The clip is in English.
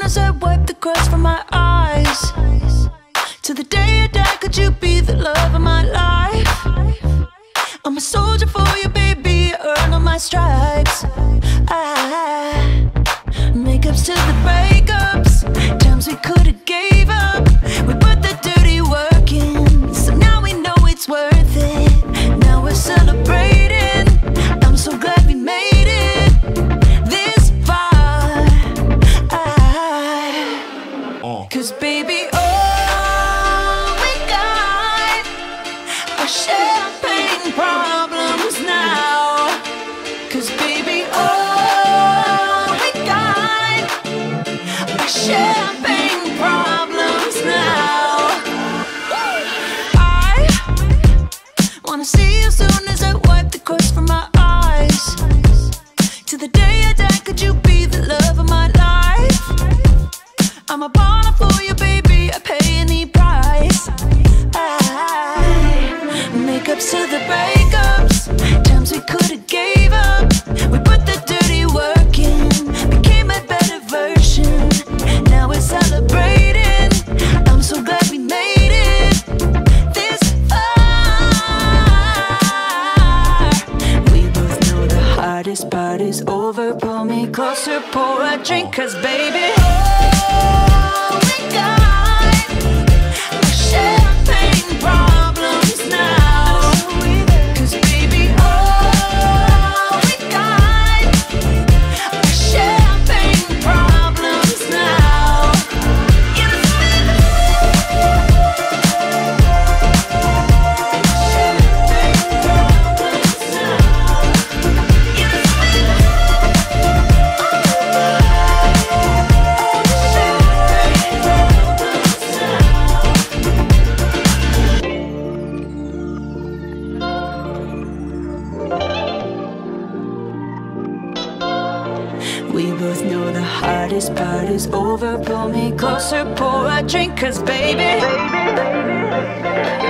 as I wipe the crust from my eyes. Till the day I die, could you be the love of my life? I'm a soldier for you, baby, earn all my stripes. Makeups to the breakups, times we could've gave up. We put the dirty work in, so now we know it's worth it. Now we're celebrating, I'm so glad we made it this far. 'Cause baby, all we got are champagne problems now. 'Cause baby, all we got are champagne problems now. I wanna see you soon as I wipe the crust from my eyes. Till the day I die, could you be the love of my life? I'm a baller for you, baby, I pay any price. Makeups to the breakups, times we could've gave up. We put the dirty work in, became a better version. Now we're celebrating, I'm so glad we made it this far. We both know the hardest part is over. Pull me closer, pour a drink, 'cause baby, all we got are champagne problems now. 'Cause baby, all we got are champagne problems now. We both know the hardest part is over. Pull me closer, pour a drink, 'cause baby